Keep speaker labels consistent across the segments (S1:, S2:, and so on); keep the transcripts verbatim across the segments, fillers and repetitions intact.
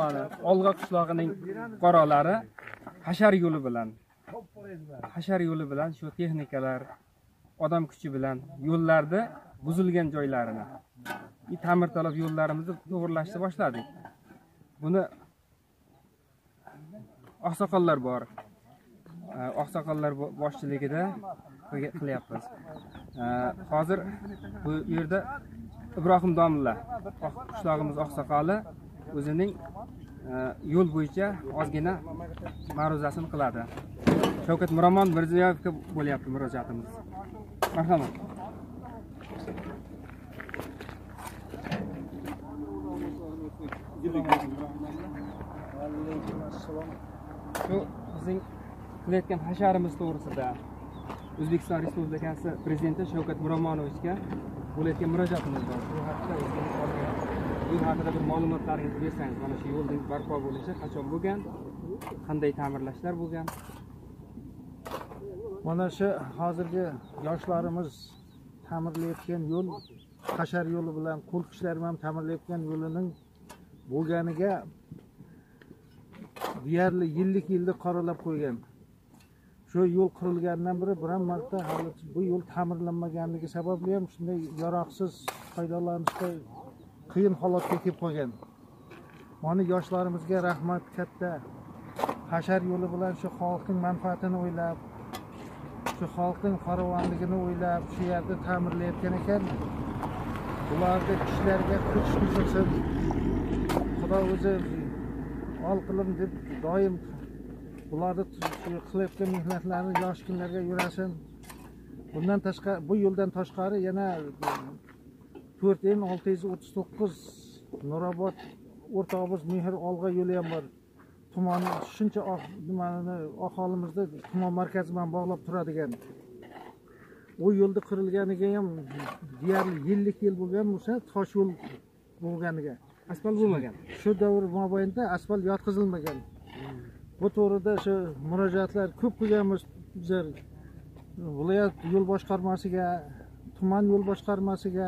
S1: tumani Olg'a qishlog'ining fuqarolari hashar yo'li bilan hashar yo'li bilan shu texnikalar odam kuchi bilan yo'llarda buzilgan joylarini ta'mirtalab yo'llarimizni to'g'rilashni boshladik. Buni oqsoqollar bor. Oqsoqollar boshchiligida qilyapmiz. Hozir bu yerda Ibrohim domla qishlog'imiz oqsoqoli o'zining yo'l bo'yicha ozgina ma'ruzasini qiladi. Shavkat Miromon Mirziyoyevga bo'lyapti murojaatimiz. Marhamat. Shu bizning qilayotgan hasharimiz to'g'risida O'zbekiston Respublikasi Prezidenti Shavkat Miromonovichga bo'layotgan murojaatimiz bor. Bu haqda yo'l haqida bir ma'lumotlaringizni bersangiz, mana shu yo'lning barpo bo'lishi qachon bo'lgan, qanday ta'mirlashlar bo'lgan?
S2: Mana shu hozirgi yoshlarimiz ta'mirlayotgan yo'l hashar yo'li bilan qo'l kuchlari bilan ta'mirlayotgan yo'lining bo'lganiga deyarli yillik yilda qoralab qo'ygan. Shu yo'l qurilganidan beri biron marta hali bu yo'l ta'mirlanmaganligi sababli ham shunday yaroqsiz foydalanishda qiyin holatga kelib qolgan. Mana yoshlarimizga rahmat katta. Hashar yo'li bilan shu xalqning manfaatini o'ylab, shu xalqning farovonligini o'ylab shu yerda ta'mirlayotgan ekan. Bularga kishilarga kuch qo'shilsin. Xudo o'zi ol qilim deb doim bularni qilayotgan mehnatlarni yosh kunlarga yurasin. Bundan tashqari bu yo'ldan tashqari yana to'rt ming olti yuz o'ttiz to'qqiz Nurobod O'rtoqboz Mehr Olg'a yo'li ham bor. Tumani shuncha nimani aholimizda tuman markazi bilan bog'lab turadigan. O yo'lda qurilganiga ham deyarli yillik yil bo'lgan bo'lsa, tosh yo'l bo'lganiga,
S1: asfalt bo'lmagan.
S2: Shu davr mobaynida asfalt yotqizilmagan. Bu to'g'rida shu murojaatlar ko'p qilganmiz bizlar viloyat yo'l boshqarmasiga, tuman yo'l boshqarmasiga,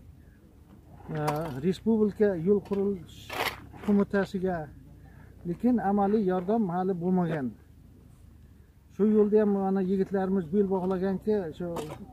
S2: respublika yo'l qurilish qo'mitasiga, lekin amaliy yordam hali bo'lmagan. Shu yo'lda ham mana yigitlarimiz bel bog'laganki, shu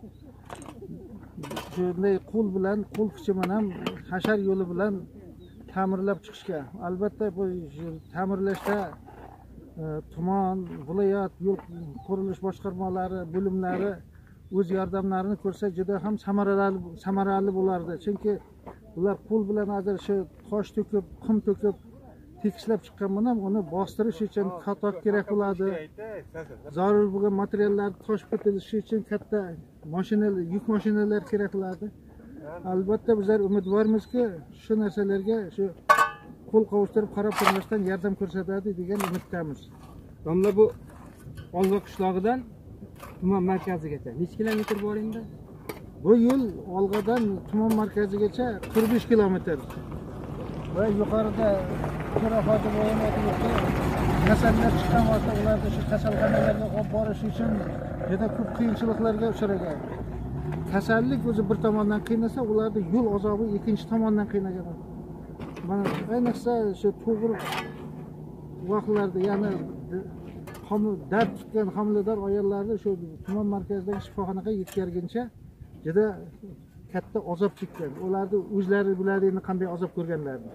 S2: shunday qo'l bilan, qo'l kuchi bilan hashar yo'li bilan ta'mirlab chiqishga. Albatta bu ta'mirlashda tuman, viloyat yo'l qurilish boshqarmalari, bo'limlari o'z yordamlarini ko'rsa juda ham samarali samarali bo'lardi. Chunki ular qo'l bilan hozir shu tosh to'kib, qum to'kib tekislab chiqqan bilan uni bostirish uchun katok kerak bo'ladi. Zarur bo'lgan materiallar toshib ketilishi uchun katta mashinalar, yuk mashinalar kerak bo'ladi. Albatta bizlar umidvormizki, shu narsalarga shu qo'l qovushtirib qarab turmasdan yordam ko'rsatadi degan umiddamiz.
S1: Domla bu Olg'a qishlog'idan tuman markazigacha necha kilometr bor endi?
S2: Bu yo'l Olg'adan tuman markazigacha qirq besh kilometr. Va yuqorida Qirofati bo'yinidagi kasallar chiqqan vaqtda ularni shu kasalxonalarga olib borish uchun juda ko'p qiyinchiliklarga uchragan. Kasallik o'zi bir tomondan qiynasa, ularni yo'l azobi ikkinchi tomondan qiynagan. Mana ayniqsa shu to'g'ri vaqtlarda, ya'ni dard tutgan homilador ayollarni shu tuman markazidagi shifoxonaga yetkazguncha juda katta azob chekkan. Ularni o'zlari biladi endi qanday azob ko'rganlarini.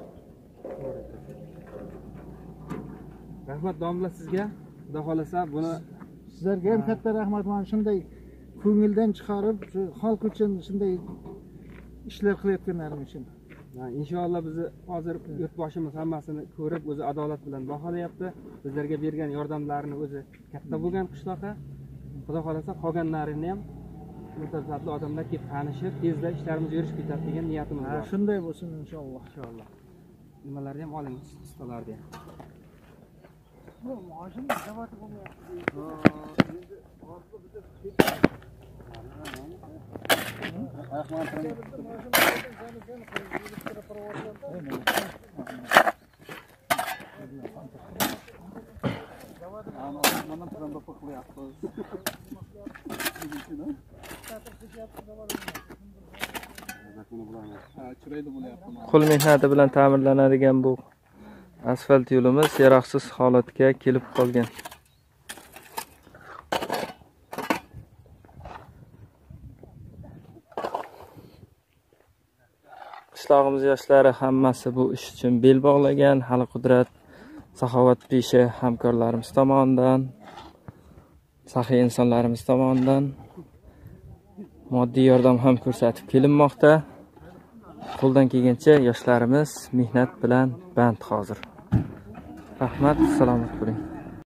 S1: Rahmat domla sizga. Xudo xolasa buni
S2: sizlarga ham katta rahmat. Mana shunday ko'ngildan chiqarib, shu xalq uchun shunday ishlar qilayotganlaring uchun.
S1: Inshaalloh bizni hozir yurtboshimiz hammasini ko'rib, o'zi adolat bilan baholayapti. Bizlarga bergan yordamlarini o'zi katta bo'lgan qishloqqa. Xudo xolasa qolganlarini ham mutasaddi odamlar kelib tanishib, tezda ishlarimiz yurishib ketadi degan niyatimiz bor.
S2: Shunday bo'lsin inshaalloh.
S1: Inshaalloh. Nimalarni ham oling, ustalarni ham. Bu mashina zavodi bo'lmayapti. Endi hozir bitta
S3: qo'l mehnati bilan ta'mirlanadigan bu Asfalt yo'limiz yaroqsiz holatga kelib qolgan. Qishlog'imiz yoshlari hammasi bu ish uchun bel bog'lagan. Hali Qudrat Saxovat Pisha hamkorlarimiz tomonidan, saxiy insonlarimiz tomonidan moddiy yordam ham ko'rsatib kelinmoqda. Qo'ldan kelgancha yoshlarimiz mehnat bilan band hozir. Rahmat, salomat bo'ling.